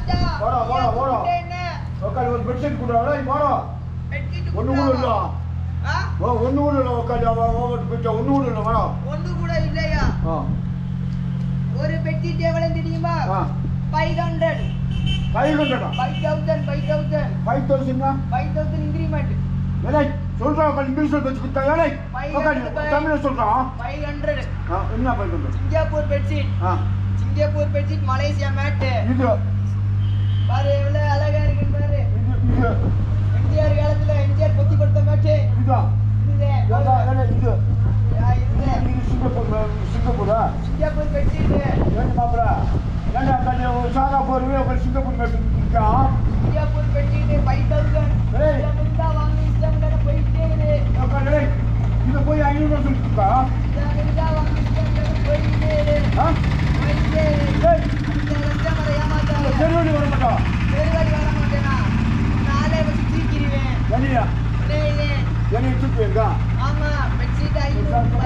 வாடா வாடா வாடா உட்காந்து ஒரு பெட்ஷீட் கொடுறாடா வாடா ஒண்ணு கூட இல்ல ஒண்ணு கூட இல்ல உட்காந்து ஓவர் பெட்ஷீட் ஒண்ணு கூட இல்ல வாடா ஒண்ணு கூட இல்லையா ஒரு பெட்ஷீட் எவ்வளவு தெரியுமா 500 இன்கிரிமெண்ட் ஏலே சொல்றா இங்கிலீஷ்ல பேசி கொடுத்தா ஏலே தமிழ்ல சொல்றா 500 என்ன 500 சிங்கப்பூர் பெட்ஷீட் மலேசியா மேட் இது பாரு எவ்வளவு அழகா இருக்கு பாரு இது எம்ஜிஆர் காலத்துல எம்ஜிஆர் பொத்தி கொடுத்த மேட் இதா இது சிங்கப்பூர் பெட்ஷீட் ஏன் மாப்ள ஏன்டா கண்ணே சாதா போறவே ஒரு சிங்கப்பூர் பெட்ஷீட் இருக்கா சிங்கப்பூர் பெட்ஷீட் 5000 ஏய் இந்த வாங்கி இஷ்டம் கடை போயிட்டே இரு ஓகே இது போய் 500 சொல்லிட்டா இந்த வாங்கி இஷ்டம் கடை போயிட்டே இரு போயிட்டே இரு இந்த லட்சம் வர ஏமாத்தாத தெருவடி வர மாட்டா தெருவடி வர மாட்டேனா நாளை வச்சு தூக்கிடுவேன் ஏனியா ஏனி தூக்குவேங்க ஆமா பெட்ஷீட் 500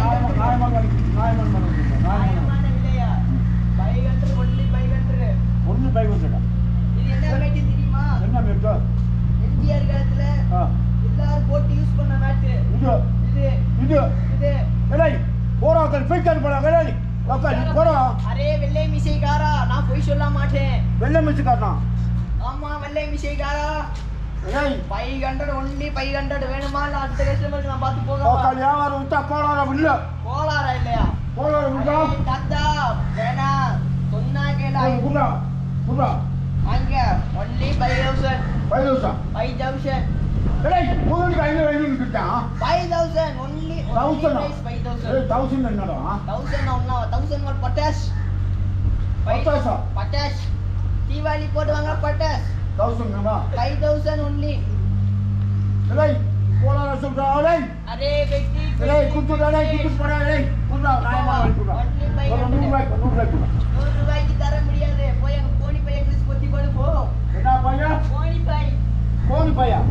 நாயமான விலையா 500 ஒன்லி 500 இது என்ன மேட் தெரியுமா என்ன மேட் எம்ஜிஆர் காலத்துல எல்லாரும் போட்டு யூஸ் பண்ண மேட் இது ஏய் போறாக்கள் ஃபேக்கர் போறாங்க ஏய் ஓகே போறா அரே வெள்ளை மிசைகாரா நான் போய் சொல்ல மாட்டேன் வெள்ளை மிசைகாரனா ஆமா வெள்ளை மிசைகாரா ஏய் 500 ஒன்லி 500 வேணுமா நான் அடுத்த கஸ்டமருக்கு நான் பார்த்து போகவா ஓகே வியாபாரம் விட்டா கோளாரா இல்ல கோளாரா இல்லையா கோளாரா விட்டா தாத்தா வேணா சொன்னா கேளா புடா அங்க ஒன்லி 5000 ஏய் போதும் 500 கிட்டா 5000 ஒன்லி 5000 1000 என்னடா 1000 ஒண்ணா 1000 வாட் பட்டாஸ் தீபாவளி போடுவாங்க பட்டாஸ் 1000 என்னடா 5000 ஒன்லி ஏய் கோளாரா சொல்றா ஏய் அரே வெட்டி ஏய் குத்துடா குத்து போடா ஏய் குடா நாயமா குடா 100 ரூபாய்க்கு தர முடியாது போய் அங்க கோணி பைய கிறிஸ் பொத்தி போடு போ என்ன பையா கோணி பை ஏய்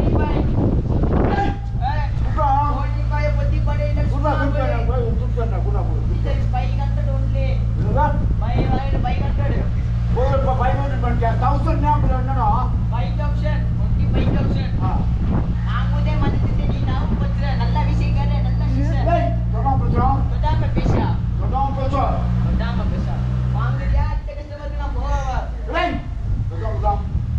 குடா கோணி பைய பொத்தி போடு இல்ல குடா குடா இது 500 ஒன்லி என்னடா 500 போய் 500 பண்ணியா 1000 ஞாபகம் என்னடா 5000 ஒன்லி 5000 நாங்கதே மதித்து நீ நாம பத்திர நல்ல விஷயக்காரே நல்ல விஷயம் ஏய் கமா பச்சா பதாம பேசா வாங்கறியா இந்த கஸ்டமருக்கு நான் போவா ஏய் குடா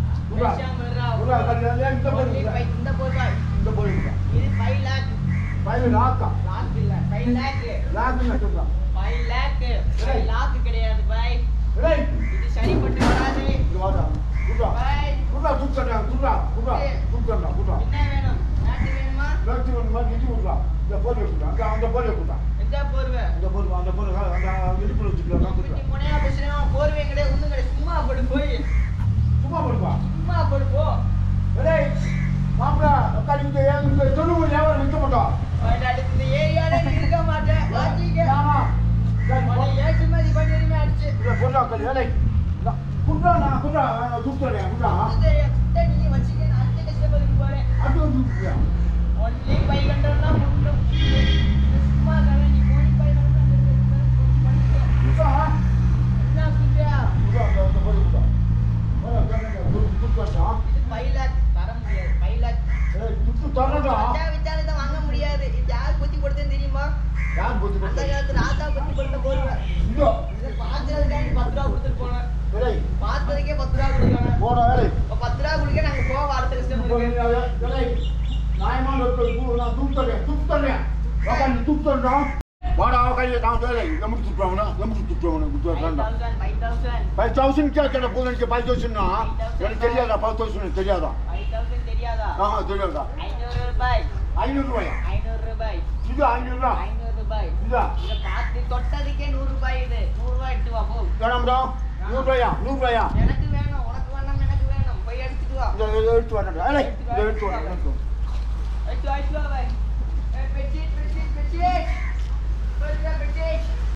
இந்த போய் இது 5 lakh 5 lakh லாக் இல்ல 5 lakh என்ன சொல்றா 5 lakh கிடையாது பாய் ஏய் இது சரிப்பட்டு வராது வாடா குடா பாய் குடா குடா என்ன வேணும் நாட்டு வேணுமா இது குடா இந்த போடு குடா அந்த போடு குடா எந்த போர்வை அந்த போடு அந்த இடுப்புல வச்சுக்கலாம் குட்டி முனையா பேசுறேன் போர்வை கிடையாது ஒண்ணும் கிடையாது சும்மா போடு போய் சும்மா போடுவா சும்மா போடு போ ஏய் மாப்ள உட்கார்ந்து இந்த தொழுவு யாவ நிக்க மாட்டோம் அடுத்து இந்த ஏரியால இருக்க மாட்டேன் வாங்கிக்க ஆமா மணி ஏற்றுமதி பண்ணிருமே அடிச்சு இத போடா கல் ஏய் குடா தூக்குறேன் குடா நீங்க வச்சுக்க நான் அடுத்த கஸ்டமருக்கு போறேன் அது தூக்குறியா ஒன்லி 500 தான் முன்னும் சும்மா கவே நீ கோடி 500 குடா என்ன குடியா அந்த போடு குடா தூக்குறா இது 5 lakh தர முடியாது 5 lakh ஏய் துட்டு தரடா விச்சாலத்தை வாங்க முடியாது இது யார் பொத்தி கொடுத்தேன்னு தெரியுமா யார் போட்டு அந்த காலத்துல ராஜா பொத்தி கொடுத்த போர்வை இதோ இது பாத்துறதுக்காண்டி 10 ரூபா கொடுத்துட்டு போனேன் ஏய் பார்த்ததுக்கே 10 ரூபா கொடுக்கணும் போடா ஏய் 10 ரூபா கொடுக்க நாங்க போவோம் அடுத்த கஸ்டமருக்கு ஏய் நாயமான நான் தூக்குறேன் வாடா நீ தூக்குறடா வாடா கையை நான் ஏய் நமக்கு தூக்குறவனா குடுறடா 5000 5000 கேட்டட போறேன் 5000 னா எனக்கு தெரியாதா 5000 தெரியாதா 5000 தெரியாதா தெரியாதா 500 ரூபாய் 500 ரூபாயா 500 ரூபாய் இது 500 ரூபாய் 500 ரூபாய் இதா இத பார்த்து தொட்டதுக்கே 100 ரூபாய் இது 100 ரூபாய் எடுத்து வா போ வேணாம்டா 100 ரூபாயா எனக்கு வேணும் உனக்கு வேணும் எனக்கு வேணும் போய் எடுத்துட்டு வா இத எடுத்து வரடா ஏய் இத எடுத்து வா எடுத்து வா பாய் பெட்ஷீட்